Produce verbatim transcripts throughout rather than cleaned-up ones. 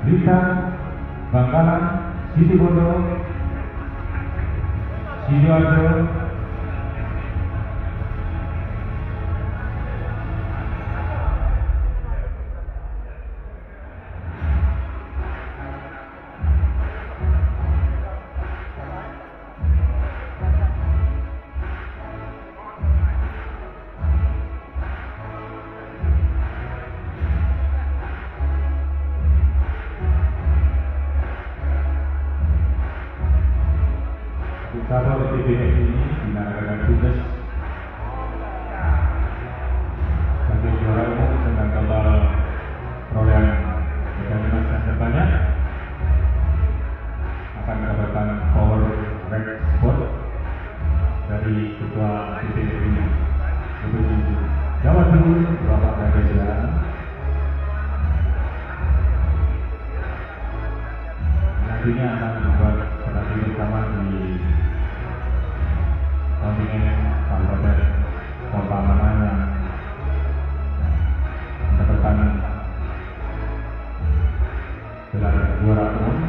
Blitar, Bangkalan, Situbondo, Sidoarjo, Kalau T B S ini dinamakan tugas sebagai juara umum dengan total perolehan medali emas yang terbanyak akan mendapatkan power rank sport dari ketua T B S ini Provinsi Jawa Timur, Bapak Raja. Nantinya akan membuat pertandingan bersama di kontingen Kabupaten Kota mana yang mendapatkan gelar juara umum.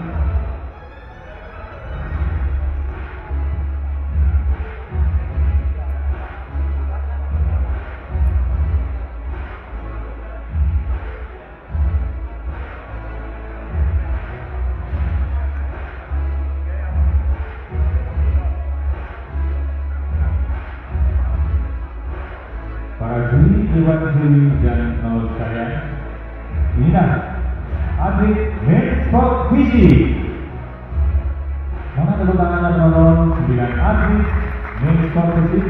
Para juri, dewan juri dan nol sekalian, inilah atlet main sport fisik. Mohon tepuk tangan teman-teman sembilan atlet main sport fisik.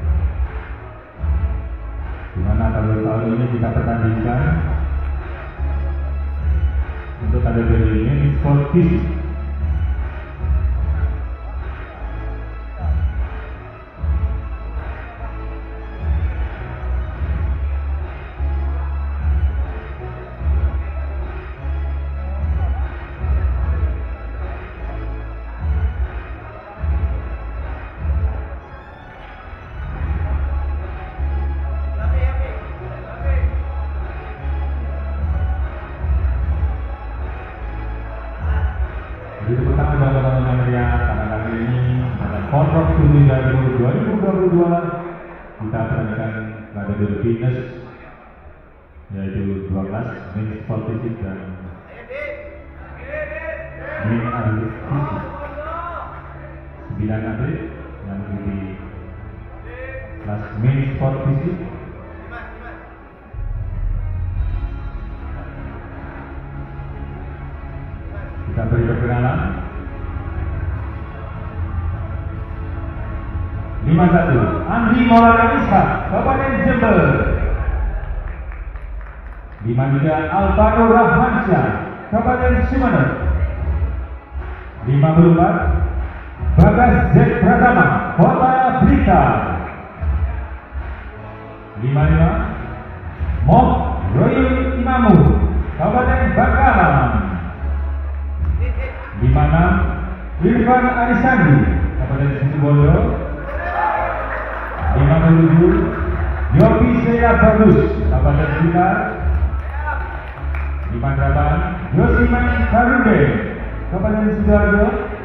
Di mana kalau tahun ini kita pertandingkan untuk kategori main sport fisik. Jadi pertama dalam teman melihat karena kali ini dalam kontrak studi dari dua ribu dua puluh dua kita pertandingan kategori fitness yaitu dua belas main sport fisik dan main atlet fisik. sembilan atlet yang mengikuti kelas main sport fisik. Kita beri perkenalan. lima satu Andi Maulana Ishak, Kabupaten Jember. lima tiga Alvaro Rahmansyah, Kabupaten Sumeneb. lima empat Bagas Z Pratama, Kota Blitar. lima lima Mok Royul Imamu, Kabupaten Bangkalan. lima enam Irfan Arisandi, Kabupaten Situbondo. lima tujuh Yopi Sela Bagus, Kabupaten Blitar. lima delapan Yosiman Karunde, Kabupaten Sidoarjo.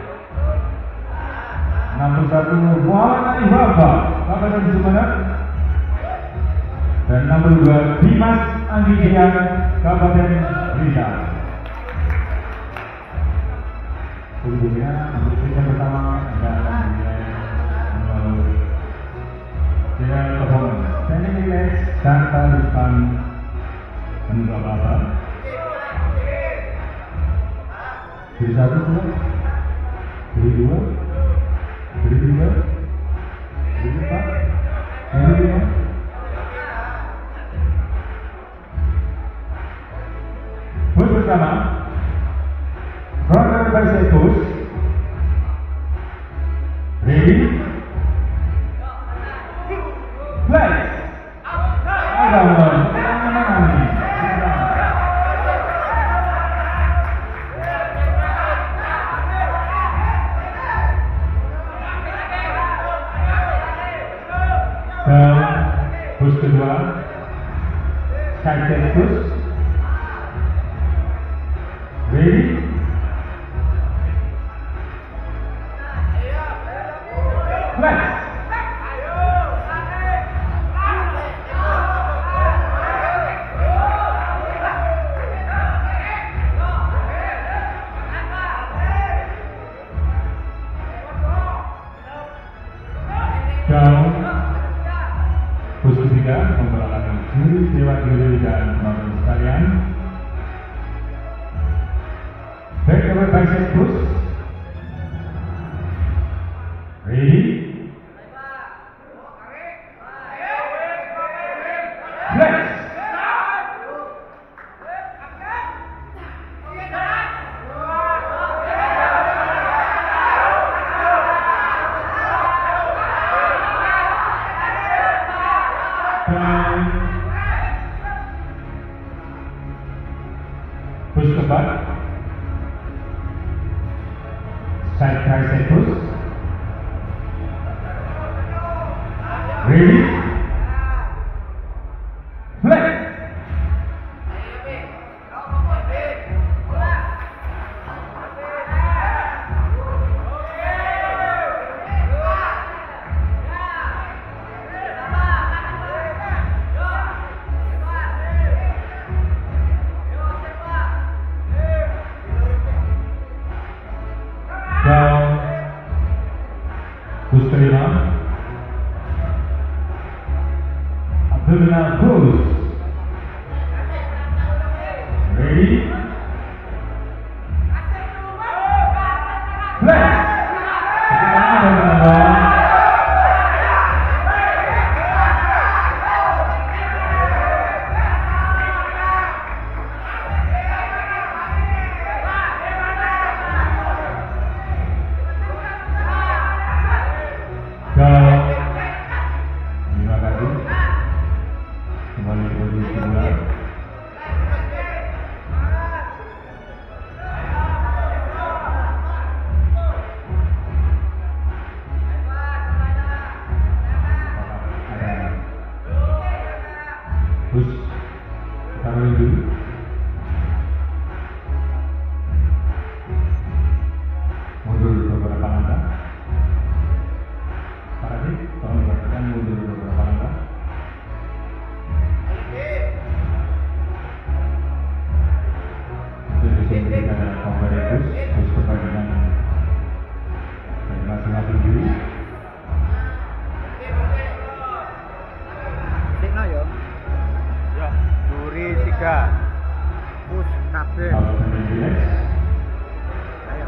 enam puluh satu Muhammad Ali Wafa, Kabupaten Sumeneb. Dan enam puluh dua Dimas Anggidian, Kabupaten Blitar. Kemudian untuk yang pertama adalah general performance, standing relax tanpa depan menunggu apa-apa. Jadi satu dua, jadi dua, jadi tiga, jadi empat, jadi lima. Push bersama. Front bicep push. Ready? Flex. Ada mulai. Push kedua. Side push. Ready? Flex. Down. Push ketiga memperlakukan juri, dewa juri dan penonton sekalian. Back cover bicep push. Ready? Flex. Down. Push ke back. Side tricep push. Ready? Flex. Down. Push kelima. Abdominal push. Ready? Flex. Down. Terima kasih. Kembali ke posisi semula. Push. Taruh dulu. Mundur beberapa langkah. Paradik, tolong diperhatikan mundur beberapa langkah. Itu bisa kita dalam kompetitif, terus pertandingan dari masing-masing juri. Signal yo. Yo, juri tiga. Push kabel. Kalau sendiri relax. Ayo.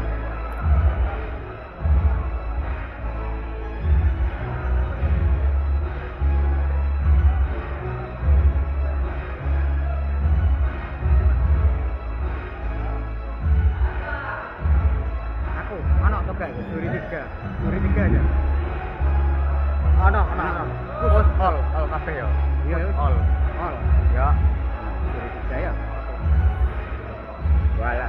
Aku, anak toga, juri tiga, juri tiga aja. Anak, anak, anak. Push all, all kabel yo. Iya, all, all. Ya. Juri tiga ya. Wala.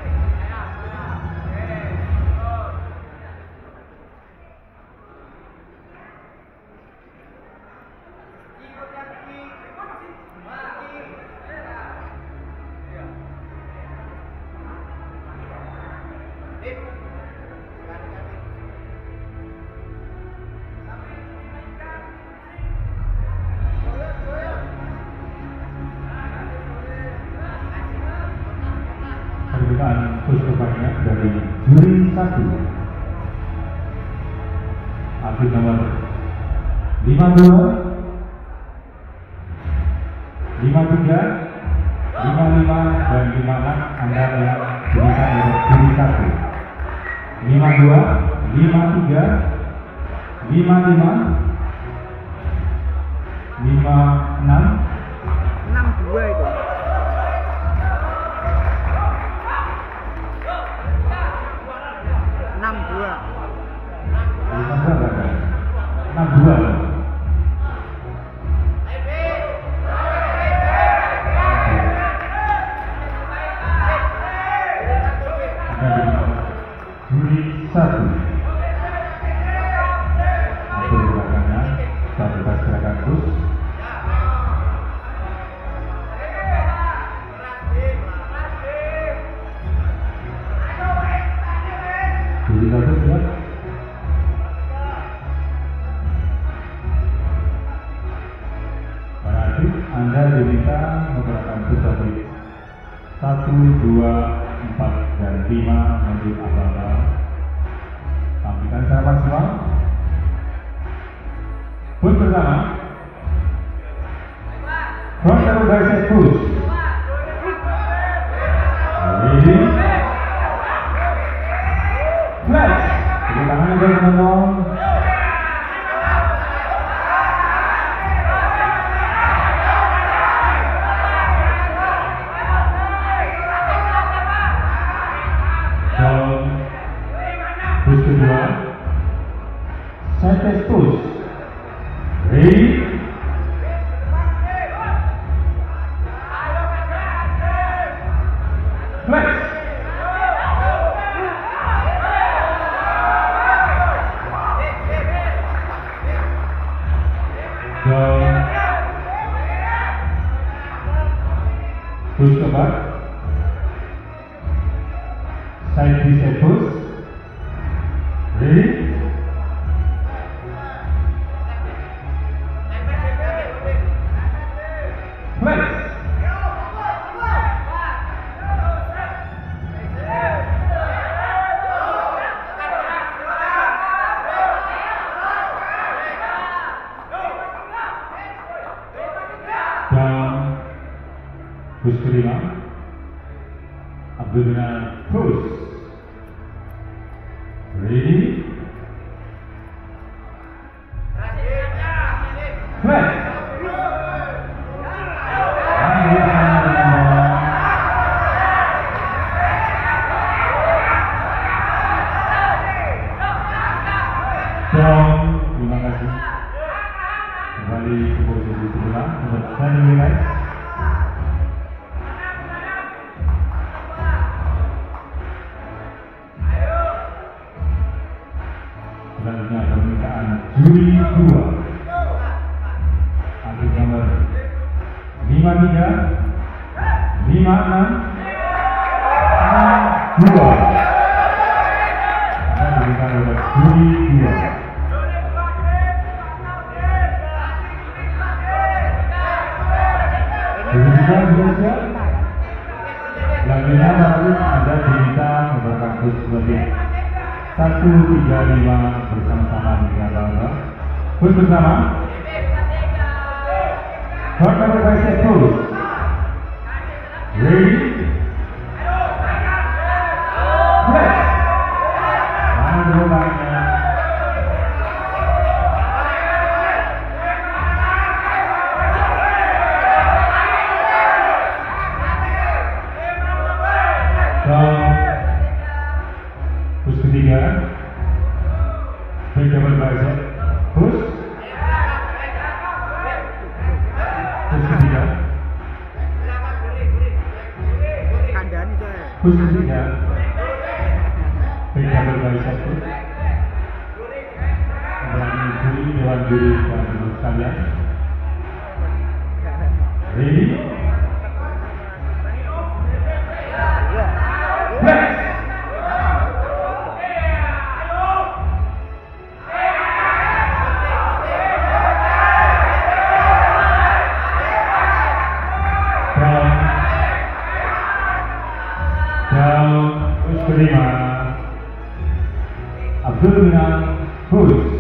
Permintaan push terbanyak dari juri satu. Atlet nomor lima dua, lima tiga, lima lima dan lima enam antara yang diberikan oleh juri satu. lima dua, lima tiga, lima lima, lima enam. enam dua itu. enam dua. lima dua berapa? enam dua. Juri satu. Untuk belakangnya satu tas gerakan push. Anda diminta menggunakan seperti satu, dua, empat, dan lima menurut abal-abal. Tampilkan secara maksimal. Push pertama. Front double bicep push. Ready. Flex. Jadi tangannya teman-teman. Push kedua, side test push. Ready? Flex. Down. Push keempat, side bicep push. Ready? Flex. Down. Push kelima. Abdominal push. Ready? Flex. Down. Terima kasih. Kembali ke posisi sebelah untuk standing relax. Selanjutnya permintaan juri dua. Atlet nomor lima tiga, lima enam, enam dua. Saya berikan oleh juri dua. Begitu saja. Selanjutnya Anda diminta memberikan push lebih. Satu, tiga, lima bersama-sama dengan bangga. Push bersama. Front double bicep push. Ready? Flex. Tangan dulu tangannya. Down. Push ketiga, big double bicep, push, push ketiga, push ketiga, big double bicep, push. Dan juri dewan juri dan juri sekalian, ready? Flex. Down, push kelima, abdominal push.